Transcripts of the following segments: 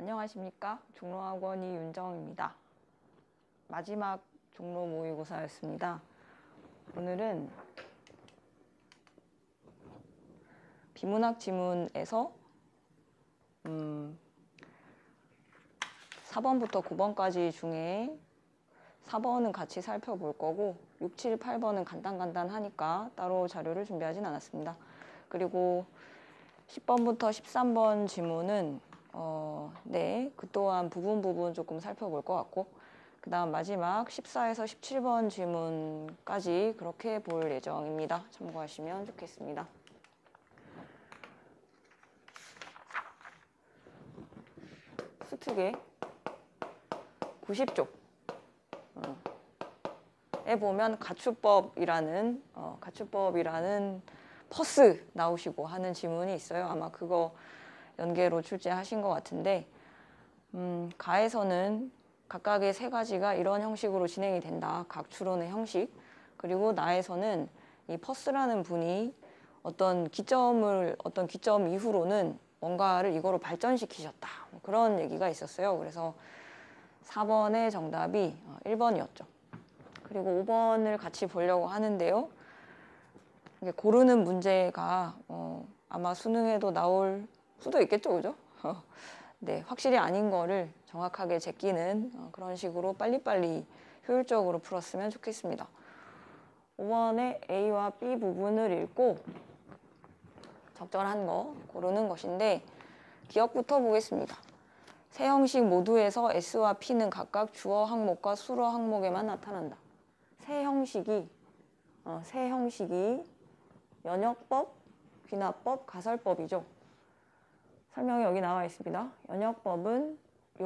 안녕하십니까. 종로학원 이윤정입니다. 마지막 종로 모의고사였습니다. 오늘은 비문학 지문에서 4번부터 9번까지 중에 4번은 같이 살펴볼 거고 6, 7, 8번은 간단하니까 따로 자료를 준비하진 않았습니다. 그리고 10번부터 13번 지문은 그 또한 부분 조금 살펴볼 것 같고, 그 다음 마지막 14에서 17번 지문까지 그렇게 볼 예정입니다. 참고하시면 좋겠습니다. 수특의 90쪽에 보면 가축법이라는 퍼스 나오시고 하는 지문이 있어요. 아마 그거 연계로 출제하신 것 같은데, 가에서는 각각의 세 가지가 이런 형식으로 진행이 된다. 각 추론의 형식. 그리고 나에서는 이 퍼스라는 분이 어떤 기점 이후로는 뭔가를 이거로 발전시키셨다. 그런 얘기가 있었어요. 그래서 4번의 정답이 1번이었죠. 그리고 5번을 같이 보려고 하는데요. 고르는 문제가 아마 수능에도 나올 수도 있겠죠, 그죠? 네, 확실히 아닌 거를 정확하게 제끼는 그런 식으로 빨리빨리 효율적으로 풀었으면 좋겠습니다. 5번의 A와 B 부분을 읽고 적절한 거 고르는 것인데, 기억부터 보겠습니다. 세 형식 모두에서 S와 P는 각각 주어 항목과 수로 항목에만 나타난다. 세 형식이 연역법, 귀납법, 가설법이죠. 설명이 여기 나와 있습니다. 연역법은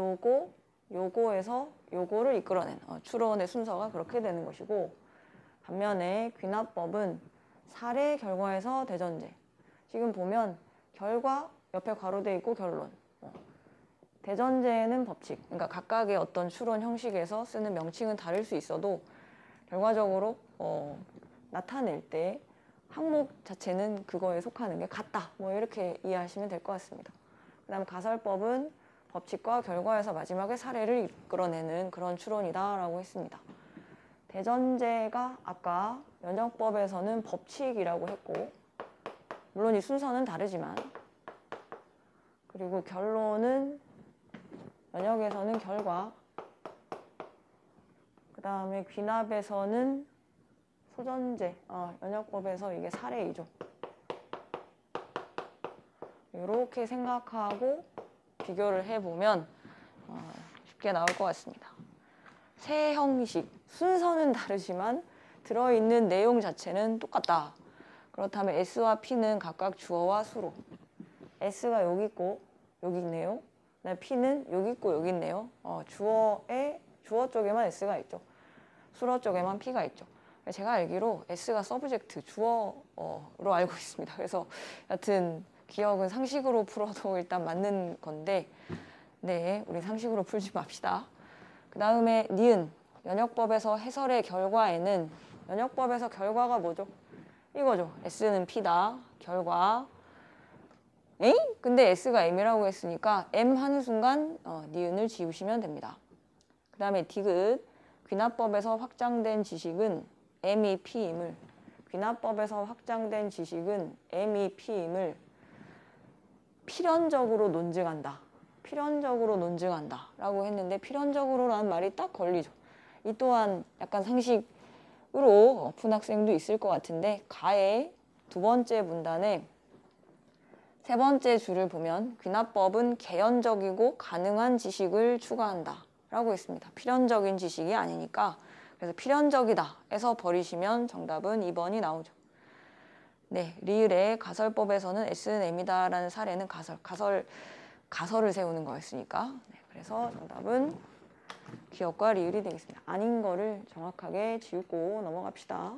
요거에서 요거를 이끌어낸 추론의 순서가 그렇게 되는 것이고, 반면에 귀납법은 사례 결과에서 대전제. 지금 보면 결과 옆에 괄호돼 있고 결론. 대전제는 법칙. 그러니까 각각의 어떤 추론 형식에서 쓰는 명칭은 다를 수 있어도 결과적으로 나타낼 때 항목 자체는 그거에 속하는 게 같다. 이렇게 이해하시면 될 것 같습니다. 그 다음 가설법은 법칙과 결과에서 마지막에 사례를 이끌어내는 그런 추론이다라고 했습니다. 대전제가 아까 연역법에서는 법칙이라고 했고, 물론 이 순서는 다르지만, 그리고 결론은 연역에서는 결과, 그 다음에 귀납에서는 소전제, 연역법에서 이게 사례이죠. 이렇게 생각하고 비교를 해보면 쉽게 나올 것 같습니다. 세 형식, 순서는 다르지만 들어있는 내용 자체는 똑같다. 그렇다면 S와 P는 각각 주어와 수로. S가 여기 있고 여기 있네요. P는 여기 있고 여기 있네요. 주어 쪽에만 S가 있죠. 수로 쪽에만 P가 있죠. 제가 알기로 S가 서브젝트, 주어로 알고 있습니다. 그래서 여튼 기억은 상식으로 풀어도 일단 맞는 건데, 네, 우리 상식으로 풀지 맙시다. 그 다음에 니은, 연역법에서 해설의 결과에는, 연역법에서 결과가 뭐죠? 이거죠. S는 P다. 결과. 에이? 근데 S가 M이라고 했으니까 M 하는 순간 니은을 지우시면 됩니다. 그 다음에 디귿, 귀납법에서 확장된 지식은 M이 P임을, 귀납법에서 확장된 지식은 M이 P임을 필연적으로 논증한다. 필연적으로 논증한다 라고 했는데, 필연적으로라는 말이 딱 걸리죠. 이 또한 약간 상식으로 푼 학생도 있을 것 같은데, 가의 두 번째 문단에 세 번째 줄을 보면 귀납법은 개연적이고 가능한 지식을 추가한다 라고 했습니다. 필연적인 지식이 아니니까, 그래서 필연적이다 해서 버리시면 정답은 2번이 나오죠. 네, 리을의 가설법에서는 S는 M이다 라는 사례는 가설을 세우는 거였으니까, 네, 그래서 정답은 기억과 리을이 되겠습니다. 아닌 거를 정확하게 지우고 넘어갑시다.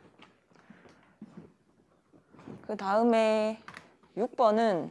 그 다음에 6번,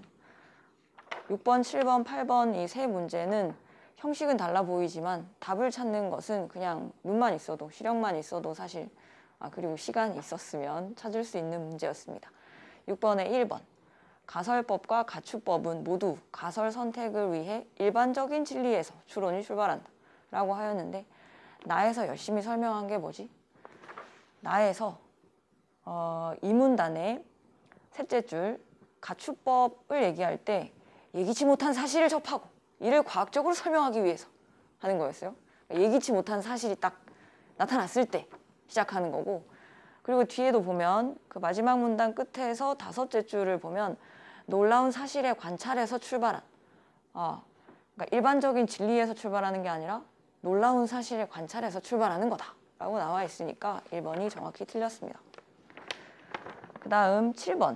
7번, 8번 이 세 문제는 형식은 달라 보이지만 답을 찾는 것은 그냥 눈만 있어도, 시력만 있어도 사실, 그리고 시간이 있었으면 찾을 수 있는 문제였습니다. 6번에 1번. 가설법과 가축법은 모두 가설 선택을 위해 일반적인 진리에서 추론이 출발한다 라고 하였는데, 나에서 열심히 설명한 게 뭐지? 나에서 이 문단의 셋째 줄 가축법을 얘기할 때 예기치 못한 사실을 접하고 이를 과학적으로 설명하기 위해서 하는 거였어요. 예기치 못한 사실이 딱 나타났을 때 시작하는 거고, 그리고 뒤에도 보면 그 마지막 문단 끝에서 다섯째 줄을 보면 놀라운 사실의 관찰에서 출발한, 그러니까 일반적인 진리에서 출발하는 게 아니라 놀라운 사실의 관찰에서 출발하는 거다 라고 나와 있으니까 1번이 정확히 틀렸습니다. 그 다음 7번.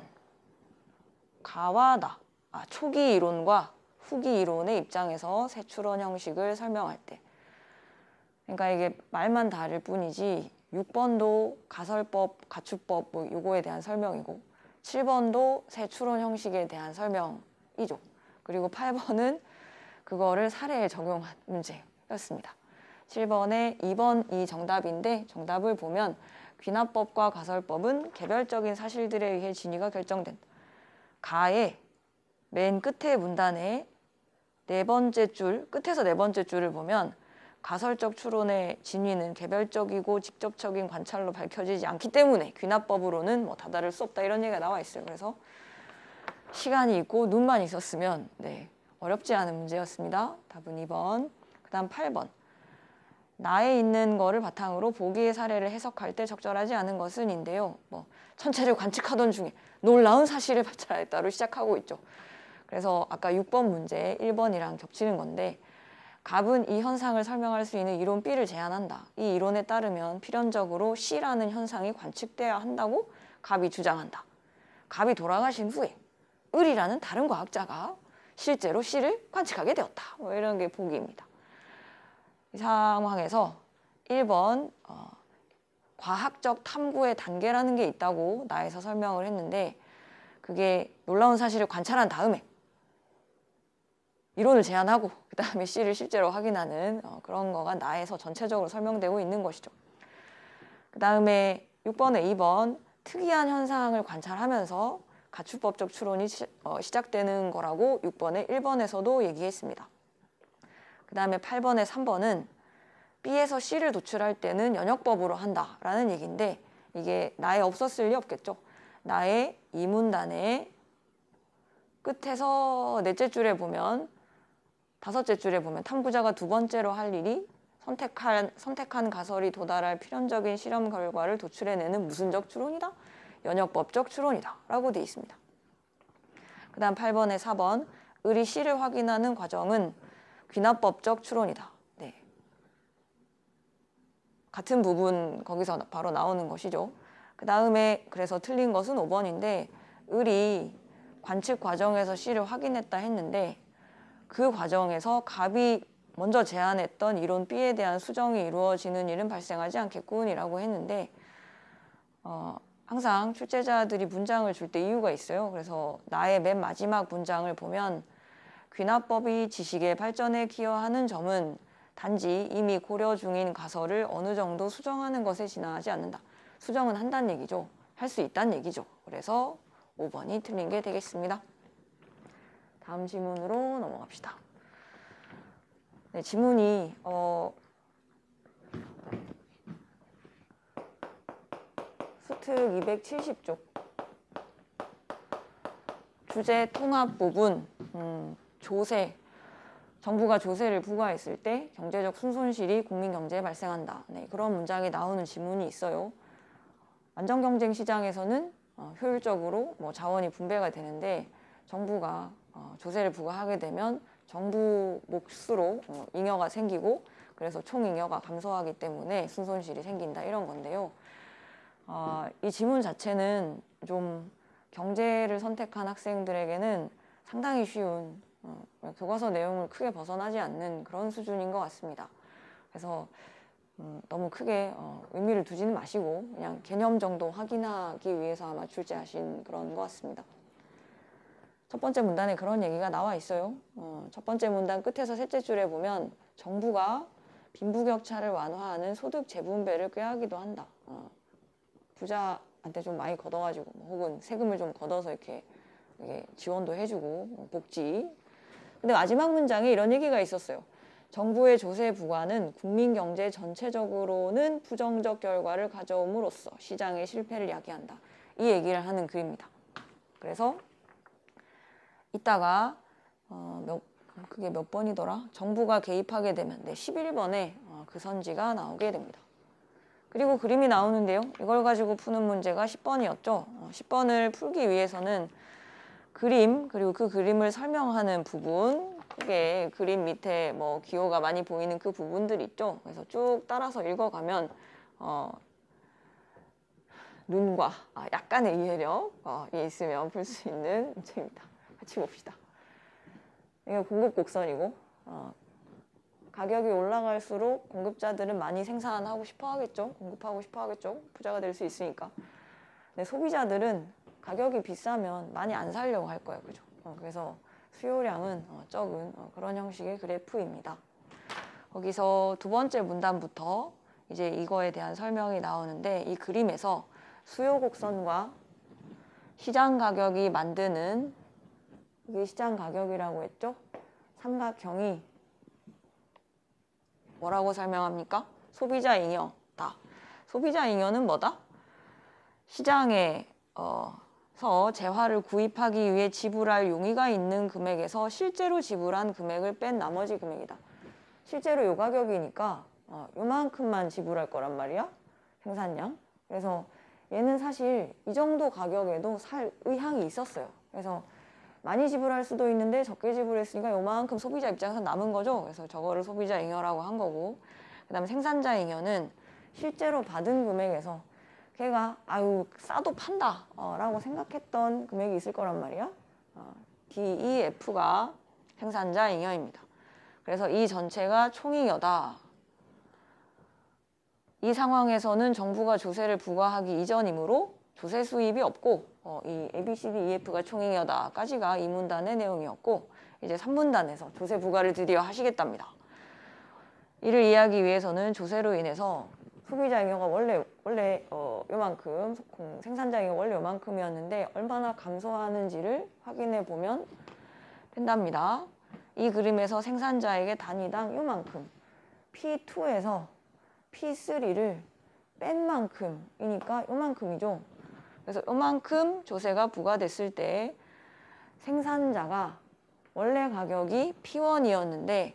가와 나, 초기 이론과 후기 이론의 입장에서 새 추론 형식을 설명할 때, 그러니까 이게 말만 다를 뿐이지 6번도 가설법, 가축법 뭐 요거에 대한 설명이고, 7번도 새 추론 형식에 대한 설명이죠. 그리고 8번은 그거를 사례에 적용한 문제였습니다. 7번에 2번이 정답인데, 정답을 보면 귀납법과 가설법은 개별적인 사실들에 의해 진위가 결정된다. 가의 맨 끝에 문단에 네 번째 줄, 끝에서 네 번째 줄을 보면 가설적 추론의 진위는 개별적이고 직접적인 관찰로 밝혀지지 않기 때문에 귀납법으로는 뭐 다다를 수 없다 이런 얘기가 나와 있어요. 그래서 시간이 있고 눈만 있었으면 어렵지 않은 문제였습니다. 답은 2번. 그 다음 8번. 나에 있는 거를 바탕으로 보기의 사례를 해석할 때 적절하지 않은 것은 인데요. 천체를 관측하던 중에 놀라운 사실을 발견했다로 시작하고 있죠. 그래서 아까 6번 문제 1번이랑 겹치는 건데, 갑은 이 현상을 설명할 수 있는 이론 B를 제안한다. 이 이론에 따르면 필연적으로 C라는 현상이 관측돼야 한다고 갑이 주장한다. 갑이 돌아가신 후에 을이라는 다른 과학자가 실제로 C를 관측하게 되었다. 뭐 이런 게 보기입니다. 이 상황에서 1번 과학적 탐구의 단계라는 게 있다고 나에서 설명을 했는데, 그게 놀라운 사실을 관찰한 다음에 이론을 제안하고 그 다음에 C를 실제로 확인하는 그런 거가 나에서 전체적으로 설명되고 있는 것이죠. 그 다음에 6번에 2번 특이한 현상을 관찰하면서 가축법적 추론이 시작되는 거라고 6번에 1번에서도 얘기했습니다. 그 다음에 8번에 3번은 B에서 C를 도출할 때는 연역법으로 한다라는 얘기인데, 이게 나에 없었을 리 없겠죠. 나의 이 문단의 끝에서 넷째 줄에 보면, 다섯째 줄에 보면 탐구자가 두 번째로 할 일이 선택한 가설이 도달할 필연적인 실험 결과를 도출해내는 무슨적 추론이다? 연역법적 추론이다 라고 되어 있습니다. 그 다음 8번에 4번 을이 C를 확인하는 과정은 귀납법적 추론이다. 같은 부분 거기서 바로 나오는 것이죠. 그 다음에 그래서 틀린 것은 5번인데, 을이 관측 과정에서 C를 확인했다 했는데 그 과정에서 갑이 먼저 제안했던 이론 B에 대한 수정이 이루어지는 일은 발생하지 않겠군이라고 했는데, 항상 출제자들이 문장을 줄 때 이유가 있어요. 그래서 나의 맨 마지막 문장을 보면 귀납법이 지식의 발전에 기여하는 점은 단지 이미 고려 중인 가설을 어느 정도 수정하는 것에 지나지 않는다. 수정은 한다는 얘기죠. 할 수 있다는 얘기죠. 그래서 5번이 틀린 게 되겠습니다. 다음 지문으로 넘어갑시다. 지문이 수특 270쪽 주제 통합 부분, 조세, 정부가 조세를 부과했을 때 경제적 순손실이 국민 경제에 발생한다. 그런 문장이 나오는 지문이 있어요. 안전경쟁 시장에서는 효율적으로 자원이 분배가 되는데, 정부가 조세를 부과하게 되면 정부 몫으로 잉여가 생기고, 그래서 총잉여가 감소하기 때문에 순손실이 생긴다 이런 건데요. 이 지문 자체는 좀 경제를 선택한 학생들에게는 상당히 쉬운, 교과서 내용을 크게 벗어나지 않는 그런 수준인 것 같습니다. 그래서 너무 크게 의미를 두지는 마시고 그냥 개념 정도 확인하기 위해서 아마 출제하신 그런 것 같습니다. 첫 번째 문단에 그런 얘기가 나와 있어요. 첫 번째 문단 끝에서 셋째 줄에 보면 정부가 빈부격차를 완화하는 소득 재분배를 꾀하기도 한다. 부자한테 좀 많이 걷어가지고 혹은 세금을 좀 걷어서 이렇게 이게 지원도 해주고 복지. 근데 마지막 문장에 이런 얘기가 있었어요. 정부의 조세 부과는 국민 경제 전체적으로는 부정적 결과를 가져옴으로써 시장의 실패를 야기한다. 이 얘기를 하는 글입니다. 그래서 이따가 그게 몇 번이더라? 정부가 개입하게 되면 11번에 그 선지가 나오게 됩니다. 그리고 그림이 나오는데요. 이걸 가지고 푸는 문제가 10번이었죠. 10번을 풀기 위해서는 그림, 그리고 그 그림을 설명하는 부분, 크게 그림 밑에 뭐 기호가 많이 보이는 그 부분들 있죠. 그래서 쭉 따라서 읽어가면 눈과 약간의 이해력이 있으면 풀 수 있는 문제입니다. 같이 봅시다. 이게 공급 곡선이고 가격이 올라갈수록 공급자들은 많이 생산하고 싶어 하겠죠. 공급하고 싶어 하겠죠. 부자가 될 수 있으니까. 근데 소비자들은 가격이 비싸면 많이 안 사려고 할 거예요. 그죠? 그래서 수요량은 적은 그런 형식의 그래프입니다. 거기서 두 번째 문단부터 이제 이거에 대한 설명이 나오는데 이 그림에서 수요 곡선과 시장 가격이 만드는 이게 시장 가격이라고 했죠? 삼각형이 뭐라고 설명합니까? 소비자 잉여다. 소비자 잉여는 뭐다? 시장에 서 재화를 구입하기 위해 지불할 용의가 있는 금액에서 실제로 지불한 금액을 뺀 나머지 금액이다. 실제로 요 가격이니까 요만큼만 지불할 거란 말이야. 생산량. 그래서 얘는 사실 이 정도 가격에도 살 의향이 있었어요. 그래서 많이 지불할 수도 있는데 적게 지불했으니까 요만큼 소비자 입장에서 남은 거죠. 그래서 저거를 소비자 잉여라고 한 거고, 그 다음에 생산자 잉여는 실제로 받은 금액에서 걔가 아유 싸도 판다 라고 생각했던 금액이 있을 거란 말이야. DEF가 생산자 잉여입니다. 그래서 이 전체가 총잉여다. 이 상황에서는 정부가 조세를 부과하기 이전이므로 조세 수입이 없고 이 ABCD EF가 총잉여다까지가 이 문단의 내용이었고, 이제 3문단에서 조세 부과를 드디어 하시겠답니다. 이를 이해하기 위해서는 조세로 인해서 소비자 잉여가 원래 요만큼, 생산자 잉여 원래 요만큼이었는데 얼마나 감소하는지를 확인해 보면 된답니다. 이 그림에서 생산자에게 단위당 요만큼, P2에서 P3를 뺀 만큼이니까 요만큼이죠. 그래서 요만큼 조세가 부과됐을 때 생산자가 원래 가격이 P1이었는데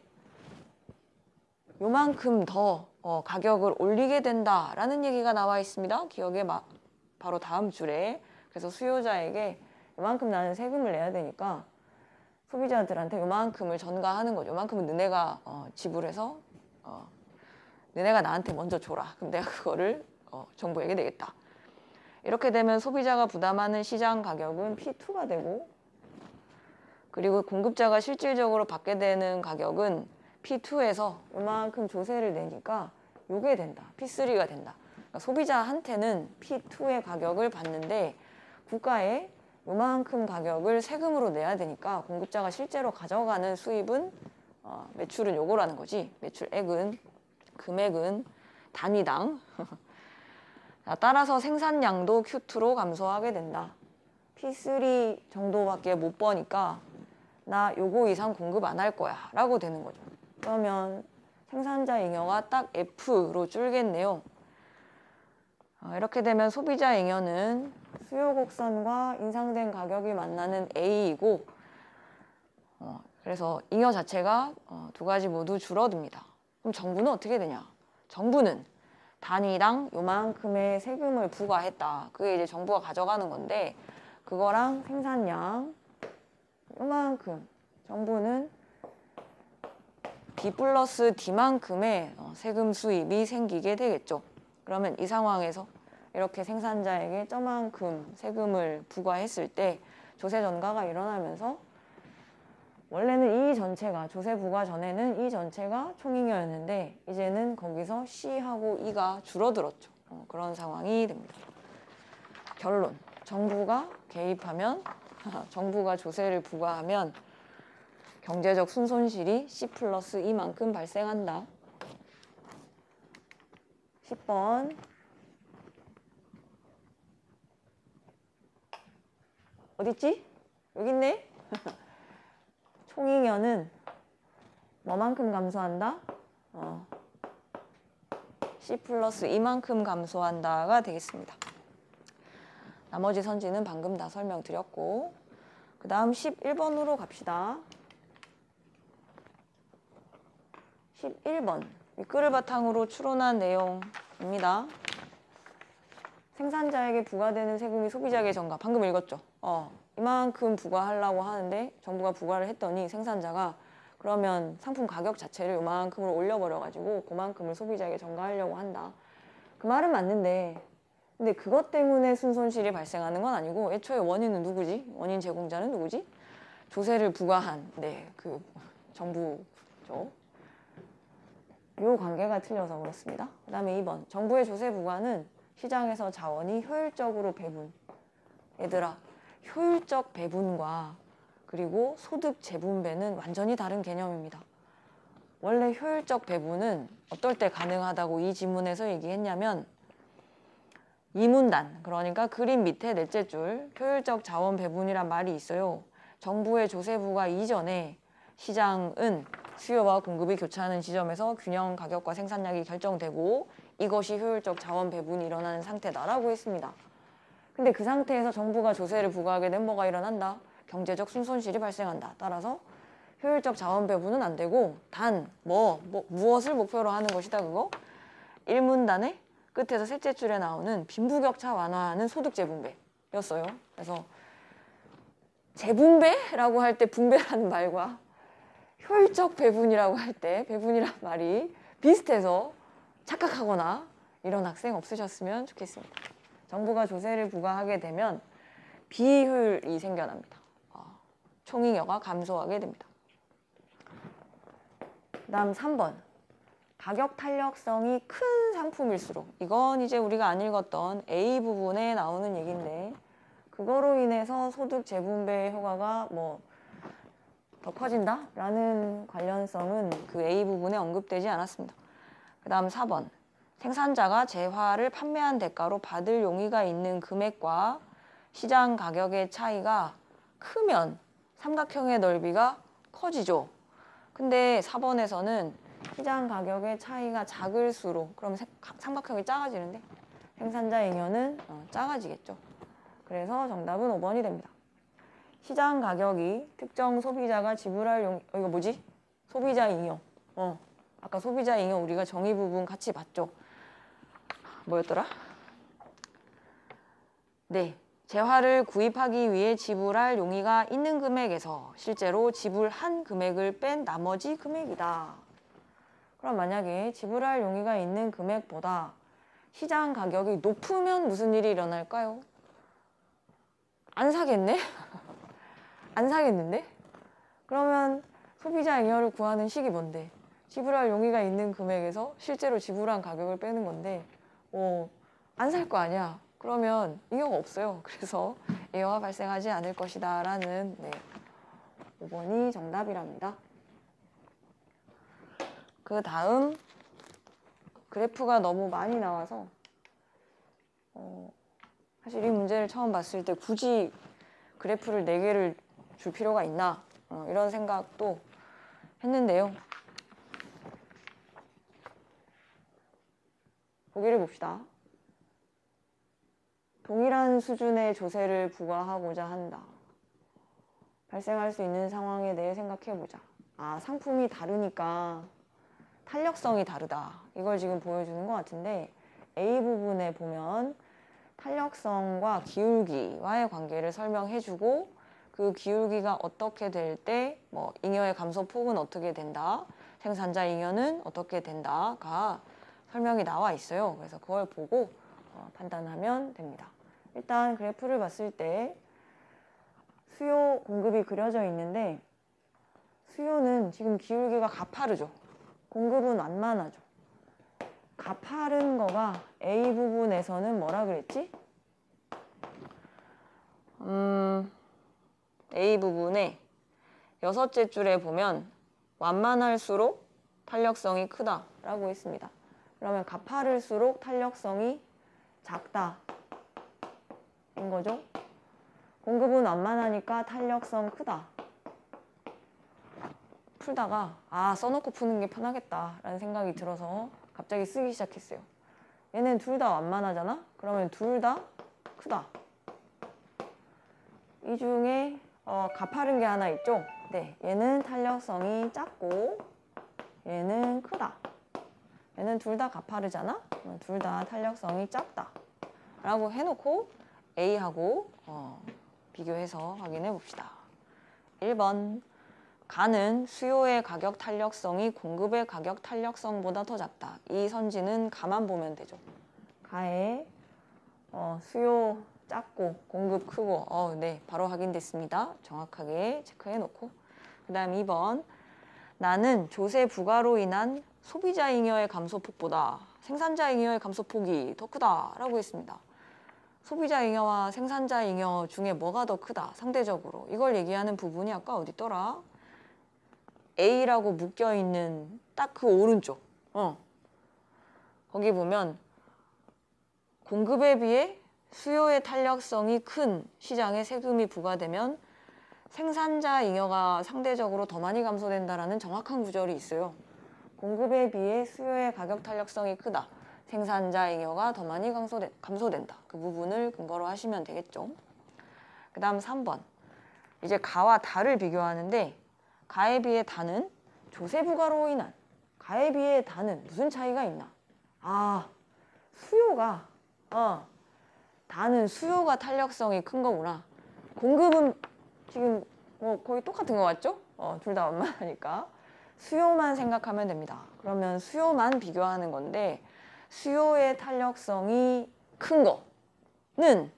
요만큼 더 가격을 올리게 된다라는 얘기가 나와 있습니다. 기억에 바로 다음 줄에. 그래서 수요자에게 요만큼 나는 세금을 내야 되니까 소비자들한테 요만큼을 전가하는 거죠. 요만큼은 너네가 지불해서 너네가 나한테 먼저 줘라. 그럼 내가 그거를 정부에게 내겠다. 이렇게 되면 소비자가 부담하는 시장 가격은 P2가 되고, 그리고 공급자가 실질적으로 받게 되는 가격은 P2에서 요만큼 조세를 내니까 요게 된다. P3가 된다. 그러니까 소비자한테는 P2의 가격을 받는데 국가에 요만큼 가격을 세금으로 내야 되니까 공급자가 실제로 가져가는 수입은 매출은 요거라는 거지. 매출액은, 금액은 단위당. 따라서 생산량도 Q2로 감소하게 된다. P3 정도밖에 못 버니까 나 요거 이상 공급 안 할 거야 라고 되는 거죠. 그러면 생산자 잉여가 딱 F로 줄겠네요. 이렇게 되면 소비자 잉여는 수요 곡선과 인상된 가격이 만나는 A이고, 그래서 잉여 자체가 두 가지 모두 줄어듭니다. 그럼 정부는 어떻게 되냐? 정부는 단위당 요만큼의 세금을 부과했다. 그게 이제 정부가 가져가는 건데, 그거랑 생산량 요만큼, 정부는 B 플러스 D만큼의 세금 수입이 생기게 되겠죠. 그러면 이 상황에서 이렇게 생산자에게 저만큼 세금을 부과했을 때 조세 전가가 일어나면서 원래는 이 전체가, 조세 부과 전에는 이 전체가 총잉여였는데 이제는 거기서 C하고 E가 줄어들었죠. 그런 상황이 됩니다. 결론, 정부가 개입하면 정부가 조세를 부과하면 경제적 순손실이 C 플러스 E만큼 발생한다. 10번. 어딨지? 여기 있네. 총잉여는 뭐만큼 감소한다? C 플러스 이만큼 감소한다가 되겠습니다. 나머지 선지는 방금 다 설명드렸고, 그 다음 11번으로 갑시다. 11번 윗글을 바탕으로 추론한 내용입니다. 생산자에게 부과되는 세금이 소비자에게 전가. 방금 읽었죠? 이만큼 부과하려고 하는데 정부가 부과를 했더니 생산자가 그러면 상품 가격 자체를 이만큼으로 올려버려가지고 그만큼을 소비자에게 전가하려고 한다. 그 말은 맞는데 근데 그것 때문에 순손실이 발생하는 건 아니고 애초에 원인은 누구지? 원인 제공자는 누구지? 조세를 부과한 그 정부죠. 요 관계가 틀려서 그렇습니다. 그 다음에 2번 정부의 조세 부과는 시장에서 자원이 효율적으로 배분. 얘들아, 효율적 배분과 그리고 소득 재분배는 완전히 다른 개념입니다. 원래 효율적 배분은 어떨 때 가능하다고 이 지문에서 얘기했냐면 이문단, 그러니까 그림 밑에 넷째 줄 효율적 자원 배분이란 말이 있어요. 정부의 조세 부과 이전에 시장은 수요와 공급이 교차하는 지점에서 균형 가격과 생산량이 결정되고 이것이 효율적 자원 배분이 일어나는 상태다라고 했습니다. 근데 그 상태에서 정부가 조세를 부과하게 되면 뭐가 일어난다? 경제적 순손실이 발생한다. 따라서 효율적 자원 배분은 안 되고 단 무엇을 목표로 하는 것이다 그거? 1문단의 끝에서 셋째 줄에 나오는 빈부격차 완화하는 소득 재분배였어요. 그래서 재분배라고 할 때 분배라는 말과 효율적 배분이라고 할 때 배분이란 말이 비슷해서 착각하거나 이런 학생 없으셨으면 좋겠습니다. 정부가 조세를 부과하게 되면 비효율이 생겨납니다. 총잉여가 감소하게 됩니다. 그 다음 3번 가격 탄력성이 큰 상품일수록 이건 이제 우리가 안 읽었던 A 부분에 나오는 얘기인데 그거로 인해서 소득 재분배 효과가 더 커진다? 라는 관련성은 그 A 부분에 언급되지 않았습니다. 그 다음 4번 생산자가 재화를 판매한 대가로 받을 용의가 있는 금액과 시장 가격의 차이가 크면 삼각형의 넓이가 커지죠. 근데 4번에서는 시장 가격의 차이가 작을수록 그럼 삼각형이 작아지는데 생산자 잉여는 작아지겠죠. 그래서 정답은 5번이 됩니다. 시장 가격이 특정 소비자가 지불할 이거 뭐지? 소비자 잉여. 아까 소비자 잉여 우리가 정의 부분 같이 봤죠. 뭐였더라? 네. 재화를 구입하기 위해 지불할 용의가 있는 금액에서 실제로 지불한 금액을 뺀 나머지 금액이다. 그럼 만약에 지불할 용의가 있는 금액보다 시장 가격이 높으면 무슨 일이 일어날까요? 안 사겠네? 안 사겠는데? 그러면 소비자 잉여를 구하는 식이 뭔데? 지불할 용의가 있는 금액에서 실제로 지불한 가격을 빼는 건데 안 살 거 아니야. 그러면 잉여가 없어요. 그래서 잉여가 발생하지 않을 것이다 라는 5번이 정답이랍니다. 그 다음 그래프가 너무 많이 나와서 사실 이 문제를 처음 봤을 때 굳이 그래프를 4개를 줄 필요가 있나 이런 생각도 했는데요. 보기를 봅시다. 동일한 수준의 조세를 부과하고자 한다. 발생할 수 있는 상황에 대해 생각해보자. 상품이 다르니까 탄력성이 다르다. 이걸 지금 보여주는 것 같은데 A 부분에 보면 탄력성과 기울기와의 관계를 설명해주고 그 기울기가 어떻게 될 때 잉여의 감소폭은 어떻게 된다. 생산자 잉여는 어떻게 된다가 설명이 나와 있어요. 그래서 그걸 보고 판단하면 됩니다. 일단 그래프를 봤을 때 수요 공급이 그려져 있는데 수요는 지금 기울기가 가파르죠. 공급은 완만하죠. 가파른 거가 A 부분에서는 뭐라 그랬지? A 부분에 6째 줄에 보면 완만할수록 탄력성이 크다라고 했습니다. 그러면 가파를수록 탄력성이 작다 인 거죠. 공급은 완만하니까 탄력성 크다. 풀다가 써놓고 푸는 게 편하겠다라는 생각이 들어서 갑자기 쓰기 시작했어요. 얘는 둘 다 완만하잖아? 그러면 둘 다 크다. 이 중에 가파른 게 하나 있죠? 네, 얘는 탄력성이 작고 얘는 크다. 얘는 둘 다 가파르잖아? 둘 다 탄력성이 작다. 라고 해놓고 A하고 비교해서 확인해 봅시다. 1번. 가는 수요의 가격 탄력성이 공급의 가격 탄력성보다 더 작다. 이 선지는 가만 보면 되죠. 가의 수요 작고 공급 크고 네, 바로 확인됐습니다. 정확하게 체크해 놓고 그 다음 2번. 나는 조세 부과로 인한 소비자 잉여의 감소폭보다 생산자 잉여의 감소폭이 더 크다 라고 했습니다. 소비자 잉여와 생산자 잉여 중에 뭐가 더 크다 상대적으로 이걸 얘기하는 부분이 아까 어디 있더라? A라고 묶여있는 딱 그 오른쪽 거기 보면 공급에 비해 수요의 탄력성이 큰 시장에 세금이 부과되면 생산자 잉여가 상대적으로 더 많이 감소된다라는 정확한 구절이 있어요. 공급에 비해 수요의 가격 탄력성이 크다. 생산자 잉여가 더 많이 감소된다. 그 부분을 근거로 하시면 되겠죠. 그 다음 3번. 이제 가와 다를 비교하는데 가에 비해 다는 조세 부과로 인한 가에 비해 다는 무슨 차이가 있나? 수요가 다는 수요가 탄력성이 큰 거구나. 공급은 지금 거의 똑같은 거 같죠? 둘 다 완만하니까 수요만 생각하면 됩니다. 그러면 수요만 비교하는 건데 수요의 탄력성이 큰 거는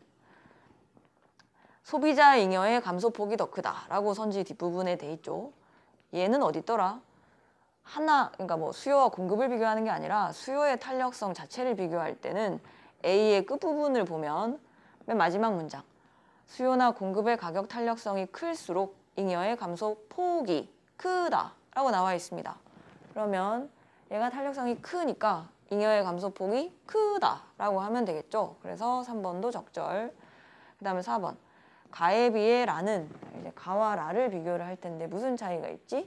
소비자 잉여의 감소폭이 더 크다라고 선지 뒷부분에 돼 있죠. 얘는 어디 있더라? 그러니까 뭐 수요와 공급을 비교하는 게 아니라 수요의 탄력성 자체를 비교할 때는 A의 끝부분을 보면 맨 마지막 문장 수요나 공급의 가격 탄력성이 클수록 잉여의 감소폭이 크다라고 나와 있습니다. 그러면 얘가 탄력성이 크니까 잉여의 감소폭이 크다라고 하면 되겠죠. 그래서 3번도 적절. 그 다음에 4번. 가에 비해 라는 이제 가와 라를 비교를 할 텐데 무슨 차이가 있지?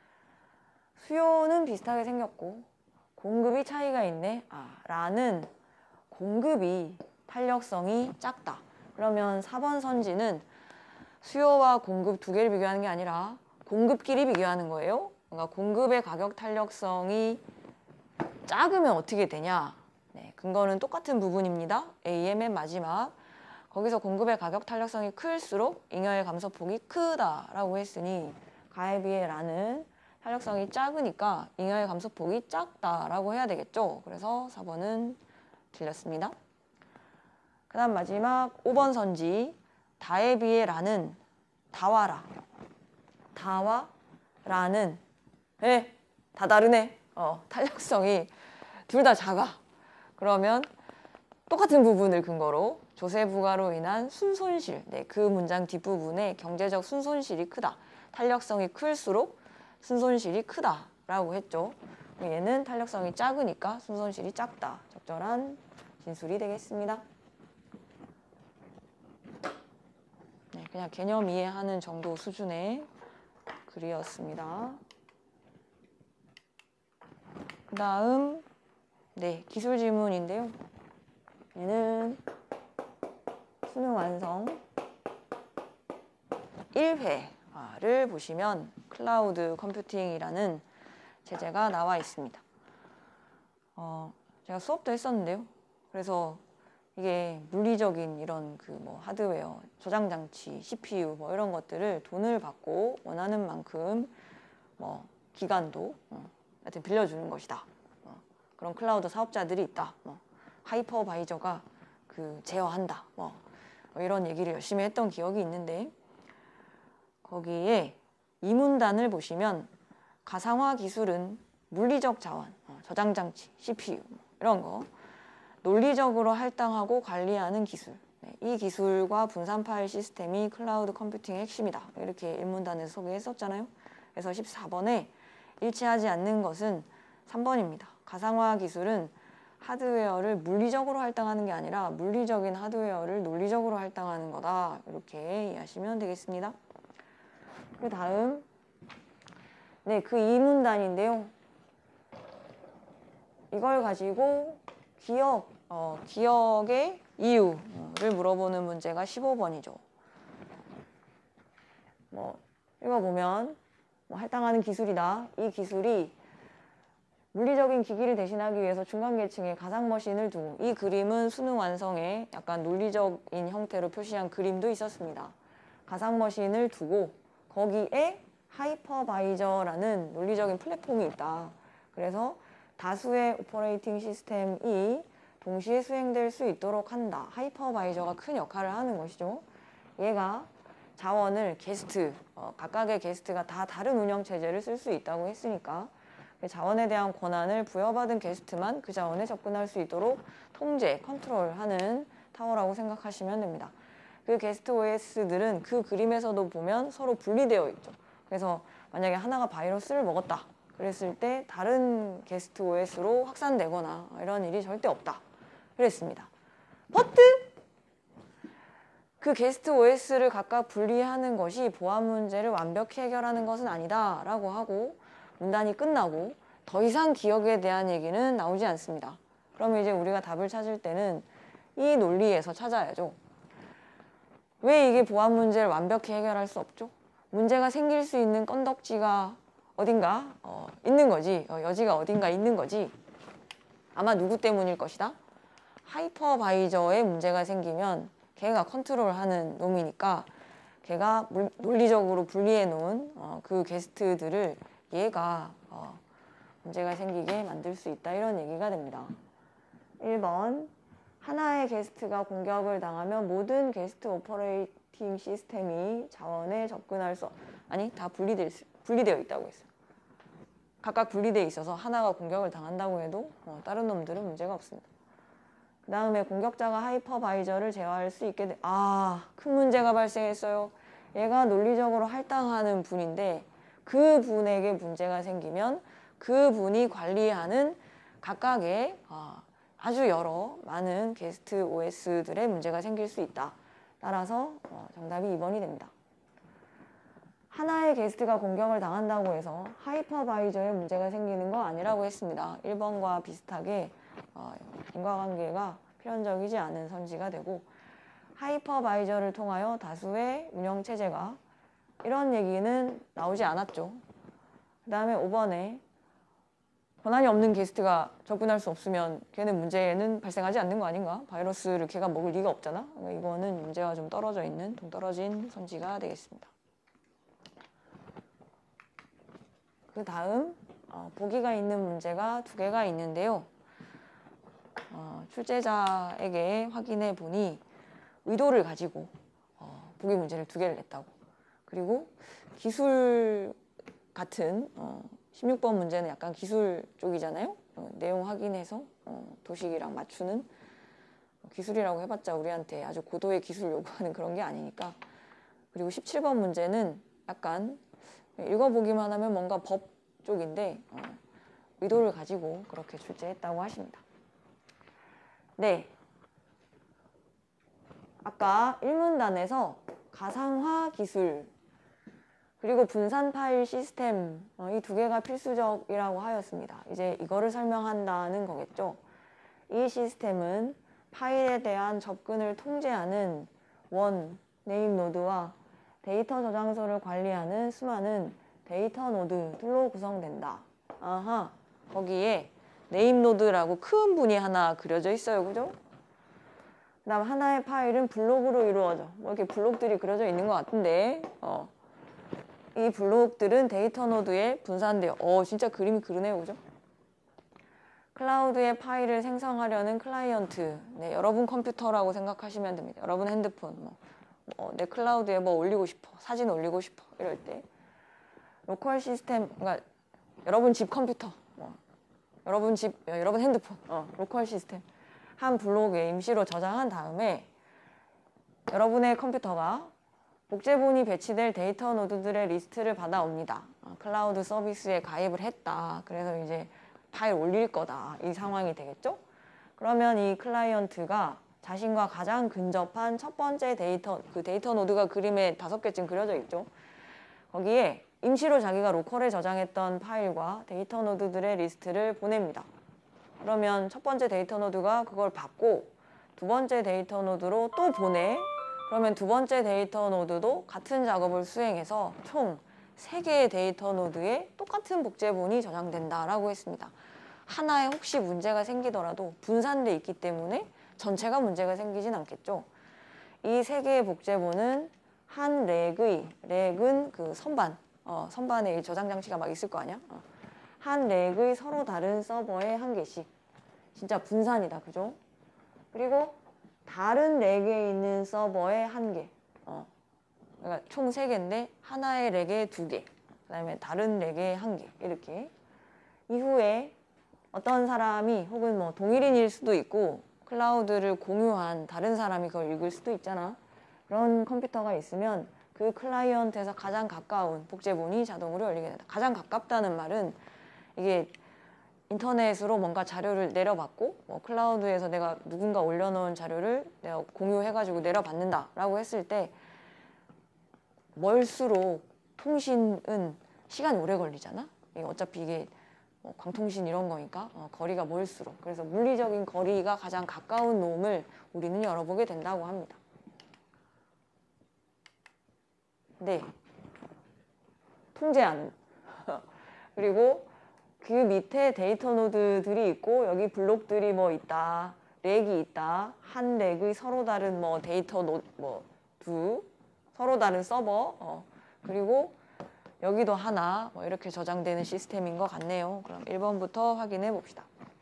수요는 비슷하게 생겼고 공급이 차이가 있네. 라는 공급이 탄력성이 작다. 그러면 4번 선지는 수요와 공급 두 개를 비교하는 게 아니라 공급끼리 비교하는 거예요. 그러니까 공급의 가격 탄력성이 작으면 어떻게 되냐? 네, 근거는 똑같은 부분입니다. A의 맨 마지막. 거기서 공급의 가격 탄력성이 클수록 잉여의 감소폭이 크다라고 했으니 가에 비해 라는 탄력성이 작으니까 잉여의 감소폭이 작다라고 해야 되겠죠. 그래서 4번은 틀렸습니다. 그 다음 마지막 5번 선지 다에 비해 라는 다와 라 다와 라는 다 다르네. 탄력성이 둘 다 작아. 그러면 똑같은 부분을 근거로 조세 부과로 인한 순손실, 그 문장 뒷부분에 경제적 순손실이 크다. 탄력성이 클수록 순손실이 크다라고 했죠. 얘는 탄력성이 작으니까 순손실이 작다. 적절한 진술이 되겠습니다. 네, 그냥 개념 이해하는 정도 수준의 글이었습니다. 그 다음 기술 지문인데요. 얘는 수능 완성 1회를 보시면 클라우드 컴퓨팅이라는 제재가 나와 있습니다. 제가 수업도 했었는데요. 그래서 이게 물리적인 이런 하드웨어, 저장 장치, CPU 이런 것들을 돈을 받고 원하는 만큼 기간도 하여튼 빌려주는 것이다. 그런 클라우드 사업자들이 있다. 하이퍼바이저가 제어한다. 이런 얘기를 열심히 했던 기억이 있는데 거기에 이 문단을 보시면 가상화 기술은 물리적 자원, 저장 장치, CPU 이런 거 논리적으로 할당하고 관리하는 기술. 이 기술과 분산 파일 시스템이 클라우드 컴퓨팅의 핵심이다. 이렇게 1문단에서 소개했었잖아요. 그래서 14번에 일치하지 않는 것은 3번입니다. 가상화 기술은 하드웨어를 물리적으로 할당하는 게 아니라 물리적인 하드웨어를 논리적으로 할당하는 거다. 이렇게 이해하시면 되겠습니다. 그 다음 네, 그 이문단인데요. 이걸 가지고 기억의 이유를 물어보는 문제가 15번이죠. 이거 보면 할당하는 기술이다. 이 기술이 물리적인 기기를 대신하기 위해서 중간계층에 가상머신을 두고, 이 그림은 수능 완성에 약간 논리적인 형태로 표시한 그림도 있었습니다. 가상머신을 두고 거기에 하이퍼바이저라는 논리적인 플랫폼이 있다. 그래서 다수의 오퍼레이팅 시스템이 동시에 수행될 수 있도록 한다. 하이퍼바이저가 큰 역할을 하는 것이죠. 얘가 자원을 각각의 게스트가 다 다른 운영체제를 쓸 수 있다고 했으니까 자원에 대한 권한을 부여받은 게스트만 그 자원에 접근할 수 있도록 통제, 컨트롤하는 타워라고 생각하시면 됩니다. 그 게스트 OS들은 그 그림에서도 보면 서로 분리되어 있죠. 그래서 만약에 하나가 바이러스를 먹었다 그랬을 때 다른 게스트 OS로 확산되거나 이런 일이 절대 없다 그랬습니다. 버트! 그 게스트 OS를 각각 분리하는 것이 보안 문제를 완벽히 해결하는 것은 아니다 라고 하고 문단이 끝나고 더 이상 기억에 대한 얘기는 나오지 않습니다. 그러면 이제 우리가 답을 찾을 때는 이 논리에서 찾아야죠. 왜 이게 보안 문제를 완벽히 해결할 수 없죠? 문제가 생길 수 있는 건덕지가 어딘가 있는 거지. 여지가 어딘가 있는 거지. 아마 누구 때문일 것이다. 하이퍼바이저에 문제가 생기면 걔가 컨트롤하는 놈이니까 걔가 논리적으로 분리해 놓은 그 게스트들을 얘가 문제가 생기게 만들 수 있다. 이런 얘기가 됩니다. 1번 하나의 게스트가 공격을 당하면 모든 게스트 오퍼레이팅 시스템이 자원에 접근할 수 다 분리되어 있다고 했어요. 각각 분리되어 있어서 하나가 공격을 당한다고 해도 다른 놈들은 문제가 없습니다. 그 다음에 공격자가 하이퍼바이저를 제어할 수 있게 큰 문제가 발생했어요. 얘가 논리적으로 할당하는 분인데 그 분에게 문제가 생기면 그 분이 관리하는 각각의 아주 많은 게스트 OS들의 문제가 생길 수 있다. 따라서 정답이 2번이 됩니다. 하나의 게스트가 공격을 당한다고 해서 하이퍼바이저에 문제가 생기는 거 아니라고 했습니다. 1번과 비슷하게 인과관계가 필연적이지 않은 선지가 되고 하이퍼바이저를 통하여 다수의 운영체제가 이런 얘기는 나오지 않았죠. 그 다음에 5번에 권한이 없는 게스트가 접근할 수 없으면 걔는 문제는 발생하지 않는 거 아닌가? 바이러스를 걔가 먹을 리가 없잖아. 이거는 문제가 좀 떨어져 있는 동떨어진 선지가 되겠습니다. 그 다음 보기가 있는 문제가 2개가 있는데요. 출제자에게 확인해 보니 의도를 가지고 보기 문제를 2개를 냈다고. 그리고 기술 같은 16번 문제는 약간 기술 쪽이잖아요. 내용 확인해서 도식이랑 맞추는 기술이라고 해봤자 우리한테 아주 고도의 기술 요구하는 그런 게 아니니까. 그리고 17번 문제는 약간 읽어보기만 하면 뭔가 법 쪽인데 의도를 가지고 그렇게 출제했다고 하십니다. 네, 아까 1문단에서 가상화 기술 그리고 분산 파일 시스템 이 2개가 필수적이라고 하였습니다. 이제 이거를 설명한다는 거겠죠. 이 시스템은 파일에 대한 접근을 통제하는 네임 노드와 데이터 저장소를 관리하는 수많은 데이터 노드들로 구성된다. 거기에 네임 노드라고 큰 분이 하나 그려져 있어요. 그죠? 그 다음 하나의 파일은 블록으로 이루어져. 이렇게 블록들이 그려져 있는 것 같은데 이 블록들은 데이터 노드에 분산돼요. 진짜 그림이 그러네요. 그죠? 클라우드에 파일을 생성하려는 클라이언트. 네, 여러분 컴퓨터라고 생각하시면 됩니다. 여러분 핸드폰. 내 클라우드에 올리고 싶어. 사진 올리고 싶어. 이럴 때. 로컬 시스템, 그러니까 여러분 집 컴퓨터. 여러분 핸드폰. 로컬 시스템. 한 블록에 임시로 저장한 다음에 여러분의 컴퓨터가 복제본이 배치될 데이터 노드들의 리스트를 받아옵니다. 클라우드 서비스에 가입을 했다. 그래서 이제 파일 올릴 거다. 이 상황이 되겠죠? 그러면 이 클라이언트가 자신과 가장 근접한 첫 번째 데이터, 그 데이터 노드가 그림에 5개쯤 그려져 있죠. 거기에 임시로 자기가 로컬에 저장했던 파일과 데이터 노드들의 리스트를 보냅니다. 그러면 첫 번째 데이터 노드가 그걸 받고 두 번째 데이터 노드로 또 보내. 그러면 두 번째 데이터 노드도 같은 작업을 수행해서 총 3개의 데이터 노드에 똑같은 복제본이 저장된다라고 했습니다. 하나에 혹시 문제가 생기더라도 분산돼 있기 때문에 전체가 문제가 생기진 않겠죠. 이 3개의 복제본은 한 렉은 그 선반에 저장 장치가 막 있을 거 아니야? 한 렉의 서로 다른 서버에 한 개씩. 진짜 분산이다, 그죠? 그리고 다른 렉에 있는 서버에 한 개. 그러니까 총 3개인데 하나의 렉에 2개. 그 다음에 다른 렉에 한 개. 이렇게. 이후에 어떤 사람이 혹은 뭐 동일인일 수도 있고 클라우드를 공유한 다른 사람이 그걸 읽을 수도 있잖아. 그런 컴퓨터가 있으면 그 클라이언트에서 가장 가까운 복제본이 자동으로 열리게 된다. 가장 가깝다는 말은 이게 인터넷으로 뭔가 자료를 내려받고 뭐 클라우드에서 내가 누군가 올려놓은 자료를 내가 공유해가지고 내려받는다라고 했을 때 멀수록 통신은 시간이 오래 걸리잖아. 어차피 이게 광통신 이런 거니까 거리가 멀수록. 그래서 물리적인 거리가 가장 가까운 놈을 우리는 열어보게 된다고 합니다. 네. 통제하는. 그리고 그 밑에 데이터 노드들이 있고 여기 블록들이 뭐 있다. 렉이 있다. 한 렉의 서로 다른 뭐 데이터 노드 서로 다른 서버 그리고 여기도 하나 뭐 이렇게 저장되는 시스템인 것 같네요. 그럼 1번부터 확인해 봅시다.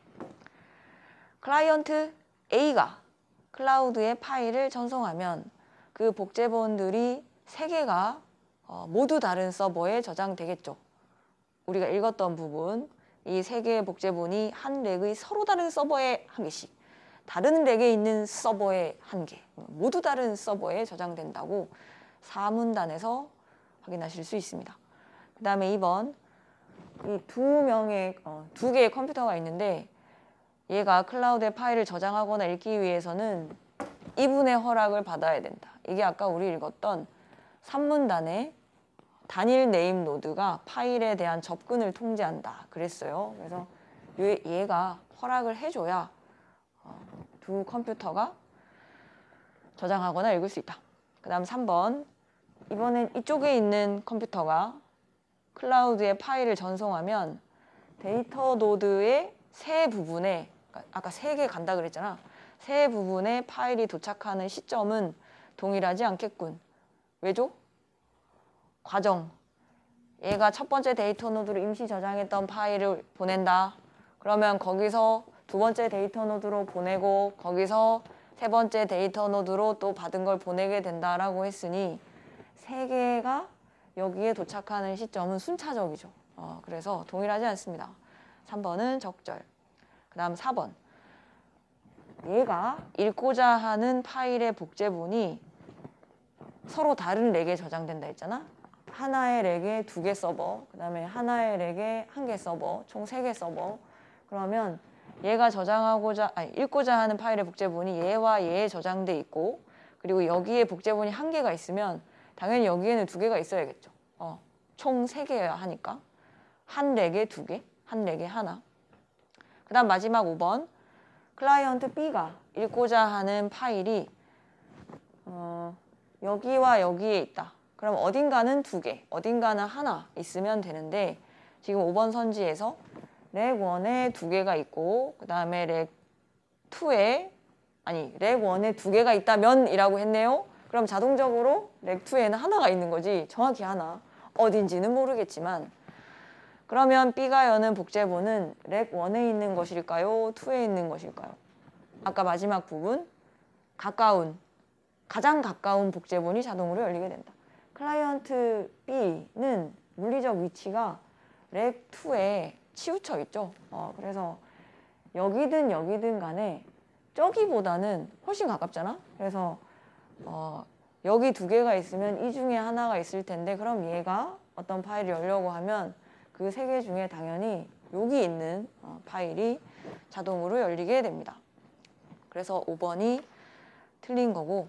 클라이언트 A가 클라우드에 파일을 전송하면 그 복제본들이 3개가 모두 다른 서버에 저장되겠죠. 우리가 읽었던 부분, 이 3개의 복제본이 한 렉의 서로 다른 서버에 한 개씩, 다른 렉에 있는 서버에 한 개, 모두 다른 서버에 저장된다고 사문단에서 확인하실 수 있습니다. 그 다음에 2번, 이 2개의 컴퓨터가 있는데 얘가 클라우드에 파일을 저장하거나 읽기 위해서는 이분의 허락을 받아야 된다. 이게 아까 우리 읽었던 산문단의 단일 네임 노드가 파일에 대한 접근을 통제한다 그랬어요. 그래서 얘가 허락을 해줘야 두 컴퓨터가 저장하거나 읽을 수 있다. 그 다음 3번, 이번엔 이쪽에 있는 컴퓨터가 클라우드에 파일을 전송하면 데이터 노드의 세 부분에, 아까 3개 간다 그랬잖아. 세 부분에 파일이 도착하는 시점은 동일하지 않겠군. 왜죠? 과정. 얘가 첫 번째 데이터 노드로 임시 저장했던 파일을 보낸다. 그러면 거기서 두 번째 데이터 노드로 보내고 거기서 세 번째 데이터 노드로 또 받은 걸 보내게 된다라고 했으니 3개가 여기에 도착하는 시점은 순차적이죠. 그래서 동일하지 않습니다. 3번은 적절. 그 다음 4번. 얘가 읽고자 하는 파일의 복제본이 서로 다른 렉에 저장된다 했잖아. 하나의 렉에 2개 서버, 그 다음에 하나의 렉에 1개 서버, 총 3개 서버. 그러면 얘가 읽고자 하는 파일의 복제본이 얘와 얘에 저장돼 있고, 그리고 여기에 복제본이 1개가 있으면 당연히 여기에는 2개가 있어야겠죠. 총 3개여야 하니까. 한 렉에 2개, 한 렉에 하나. 그 다음 마지막 5번. 클라이언트 B가 읽고자 하는 파일이 여기와 여기에 있다. 그럼 어딘가는 2개, 어딘가는 하나 있으면 되는데 지금 5번 선지에서 렉 1에 2개가 있고 그 다음에 렉 1에 2개가 있다면 이라고 했네요. 그럼 자동적으로 렉 2에는 하나가 있는 거지. 정확히 하나. 어딘지는 모르겠지만 그러면 B가 여는 복제본은 렉 1에 있는 것일까요? 2에 있는 것일까요? 아까 마지막 부분 가장 가까운 복제본이 자동으로 열리게 된다. 클라이언트 B는 물리적 위치가 렉 2에 치우쳐 있죠. 그래서 여기든 간에 저기보다는 훨씬 가깝잖아. 그래서 여기 2개가 있으면 이 중에 하나가 있을 텐데 그럼 얘가 어떤 파일을 열려고 하면 그 3개 중에 당연히 여기 있는 파일이 자동으로 열리게 됩니다. 그래서 5번이 틀린 거고,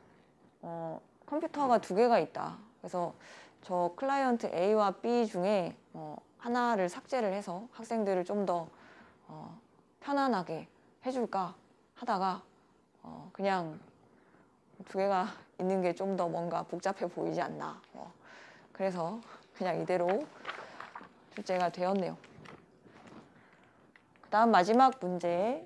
컴퓨터가 두 개가 있다. 그래서 저 클라이언트 A와 B 중에 하나를 삭제를 해서 학생들을 좀 더 편안하게 해줄까 하다가 그냥 두 개가 있는 게 좀 더 뭔가 복잡해 보이지 않나. 그래서 그냥 이대로 출제가 되었네요. 그 다음 마지막 문제.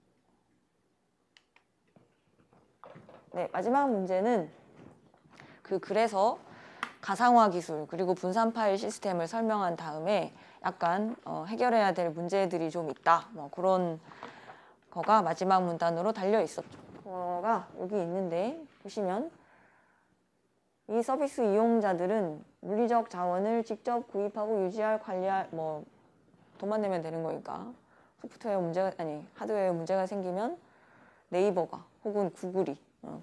네, 마지막 문제는 그래서 가상화 기술 그리고 분산 파일 시스템을 설명한 다음에 약간 해결해야 될 문제들이 좀 있다. 뭐 그런 거가 마지막 문단으로 달려 있었죠. 그거가 여기 있는데 보시면 이 서비스 이용자들은 물리적 자원을 직접 구입하고 유지할 관리할 뭐 돈만 내면 되는 거니까 소프트웨어 문제가 아니 하드웨어 문제가 생기면 네이버가 혹은 구글이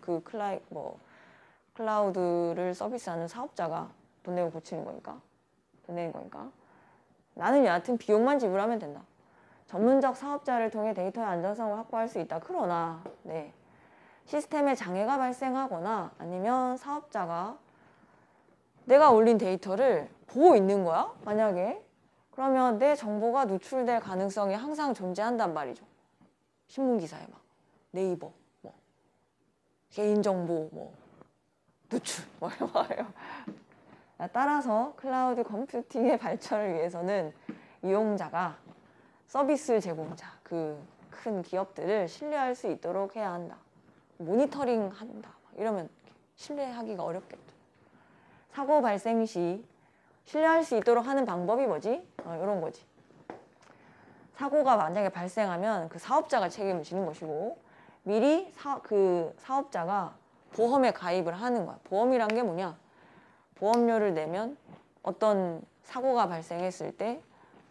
클라우드를 서비스하는 사업자가 돈 내고 고치는 거니까 돈 내는 거니까 나는 여하튼 비용만 지불하면 된다. 전문적 사업자를 통해 데이터의 안전성을 확보할 수 있다. 그러나 네, 시스템에 장애가 발생하거나 아니면 사업자가 내가 올린 데이터를 보고 있는 거야. 만약에 그러면 내 정보가 누출될 가능성이 항상 존재한단 말이죠. 신문기사에 막 네이버 뭐 개인정보 뭐 누출 뭐 이런 거예요. 따라서 클라우드 컴퓨팅의 발전을 위해서는 이용자가 서비스 제공자 그 큰 기업들을 신뢰할 수 있도록 해야 한다. 모니터링 한다. 이러면 신뢰하기가 어렵겠죠. 사고 발생 시 신뢰할 수 있도록 하는 방법이 뭐지? 이런 거지. 사고가 만약에 발생하면 그 사업자가 책임을 지는 것이고 미리 그 사업자가 보험에 가입을 하는 거야. 보험이란 게 뭐냐? 보험료를 내면 어떤 사고가 발생했을 때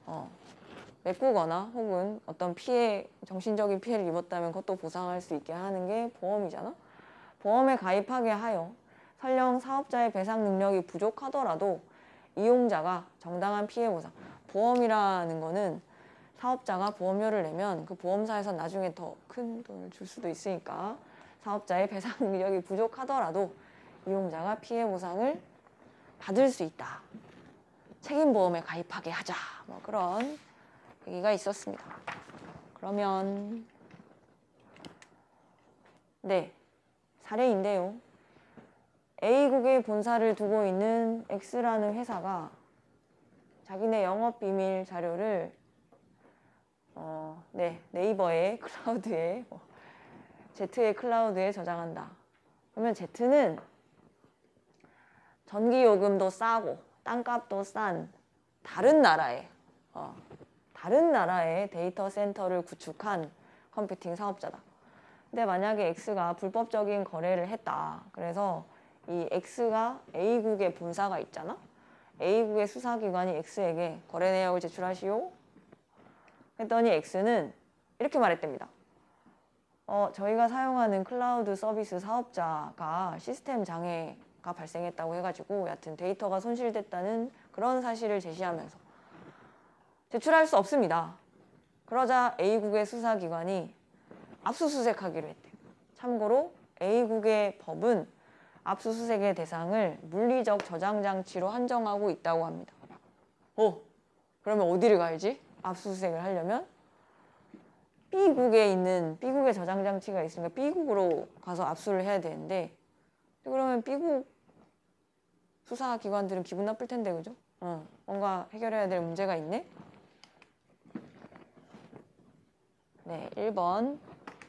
메꾸거나 혹은 어떤 피해, 정신적인 피해를 입었다면 그것도 보상할 수 있게 하는 게 보험이잖아. 보험에 가입하게 하여 설령 사업자의 배상 능력이 부족하더라도 이용자가 정당한 피해 보상. 보험이라는 거는 사업자가 보험료를 내면 그 보험사에서 나중에 더 큰 돈을 줄 수도 있으니까 사업자의 배상 능력이 부족하더라도 이용자가 피해 보상을 받을 수 있다. 책임보험에 가입하게 하자. 뭐 그런 얘기가 있었습니다. 그러면 네, 사례인데요. A국에 본사를 두고 있는 X라는 회사가 자기네 영업비밀 자료를 네이버의 클라우드에 Z의 클라우드에 저장한다. 그러면 Z는 전기요금도 싸고 땅값도 싼 다른 나라의 데이터 센터를 구축한 컴퓨팅 사업자다. 근데 만약에 X가 불법적인 거래를 했다. 그래서 이 X가 A국의 본사가 있잖아. A국의 수사기관이 X에게 거래 내역을 제출하시오. 했더니 X는 이렇게 말했답니다. 저희가 사용하는 클라우드 서비스 사업자가 시스템 장애가 발생했다고 해가지고 여하튼 데이터가 손실됐다는 그런 사실을 제시하면서 제출할 수 없습니다. 그러자 A국의 수사기관이 압수수색하기로 했대요. 참고로 A국의 법은 압수수색의 대상을 물리적 저장 장치로 한정하고 있다고 합니다. 그러면 어디를 가야지? 압수수색을 하려면 B국의 저장 장치가 있으니까 B국으로 가서 압수를 해야 되는데 그러면 B국 수사기관들은 기분 나쁠 텐데 그죠? 뭔가 해결해야 될 문제가 있네? 네, 1번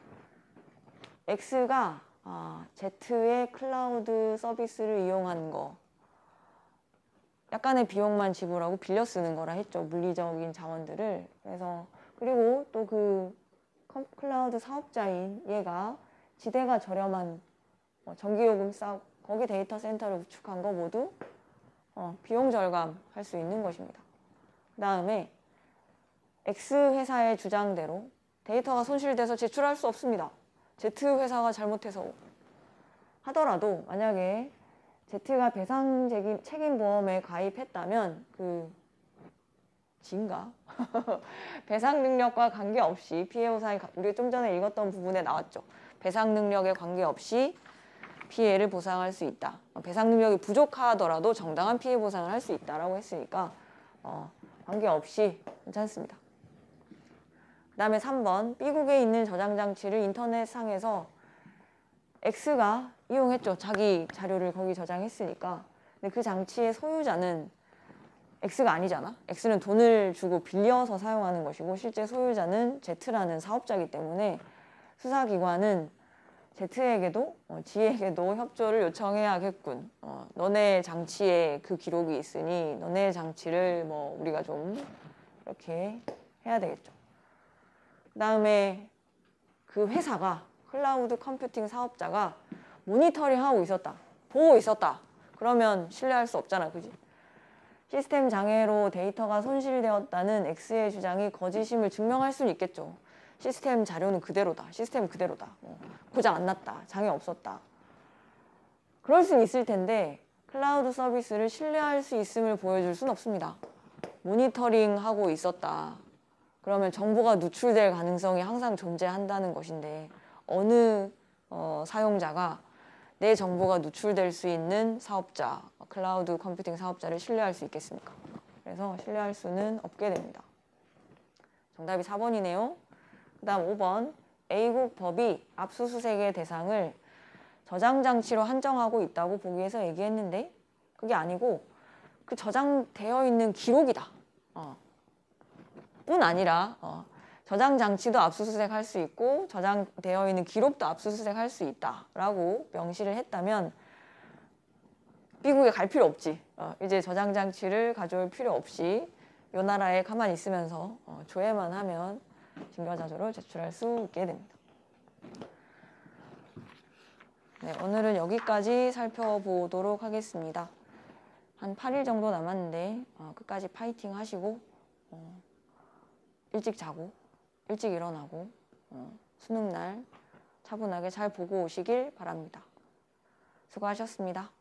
X가 Z의 클라우드 서비스를 이용한 거 약간의 비용만 지불하고 빌려 쓰는 거라 했죠. 물리적인 자원들을. 그래서 그리고 또 그 클라우드 사업자인 얘가 지대가 저렴한 전기요금 싸고 거기 데이터 센터를 구축한 거 모두 비용 절감할 수 있는 것입니다. 그 다음에 X 회사의 주장대로 데이터가 손실돼서 제출할 수 없습니다. Z 회사가 잘못해서 하더라도 만약에 Z가 배상 책임 보험에 가입했다면 그 진가? 배상 능력과 관계없이 피해 보상이 우리 좀 전에 읽었던 부분에 나왔죠. 배상 능력에 관계없이 피해를 보상할 수 있다. 배상 능력이 부족하더라도 정당한 피해 보상을 할 수 있다라고 했으니까 관계없이 괜찮습니다. 그 다음에 3번 B국에 있는 저장 장치를 인터넷상에서 X가 이용했죠. 자기 자료를 거기 저장했으니까. 근데 그 장치의 소유자는 X가 아니잖아. X는 돈을 주고 빌려서 사용하는 것이고 실제 소유자는 Z라는 사업자이기 때문에 수사기관은 Z에게도 G에게도 협조를 요청해야겠군. 너네 장치에 그 기록이 있으니 너네 장치를 뭐 우리가 좀 이렇게 해야 되겠죠. 그 다음에 그 회사가 클라우드 컴퓨팅 사업자가 모니터링하고 있었다. 보고 있었다. 그러면 신뢰할 수 없잖아. 그지? 시스템 장애로 데이터가 손실되었다는 X의 주장이 거짓임을 증명할 수는 있겠죠. 시스템 자료는 그대로다. 시스템 그대로다. 고장 안 났다. 장애 없었다. 그럴 수는 있을 텐데 클라우드 서비스를 신뢰할 수 있음을 보여줄 수는 없습니다. 모니터링하고 있었다. 그러면 정보가 누출될 가능성이 항상 존재한다는 것인데 어느 사용자가 내 정보가 누출될 수 있는 사업자, 클라우드 컴퓨팅 사업자를 신뢰할 수 있겠습니까? 그래서 신뢰할 수는 없게 됩니다. 정답이 4번이네요. 그 다음 5번 A국 법이 압수수색의 대상을 저장장치로 한정하고 있다고 보기에서 얘기했는데 그게 아니고 그 저장되어 있는 기록이다. 뿐 아니라 저장장치도 압수수색할 수 있고 저장되어 있는 기록도 압수수색할 수 있다라고 명시를 했다면 미국에 갈 필요 없지. 이제 저장장치를 가져올 필요 없이 이 나라에 가만히 있으면서 조회만 하면 증거자료를 제출할 수 있게 됩니다. 네, 오늘은 여기까지 살펴보도록 하겠습니다. 한 8일 정도 남았는데 끝까지 파이팅 하시고 일찍 자고 일찍 일어나고 수능날 차분하게 잘 보고 오시길 바랍니다. 수고하셨습니다.